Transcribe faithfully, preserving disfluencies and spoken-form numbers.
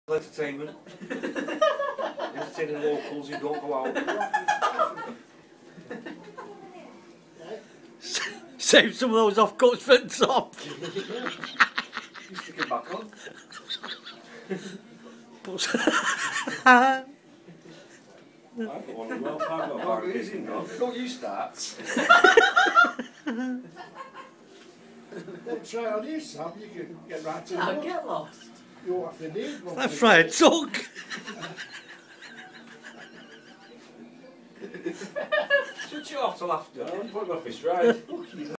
Entertainment. Entertaining locals who don't go out. Save some of those off cuts for the top. You stick it back on. I've got one as well. I've got a bar of easy, no. Don't you start. Well, try on you, Sam. You can get right to I'll it. get lost. You won't have to need one. That fried tuck. Switch it off till after. I'm putting off my stride.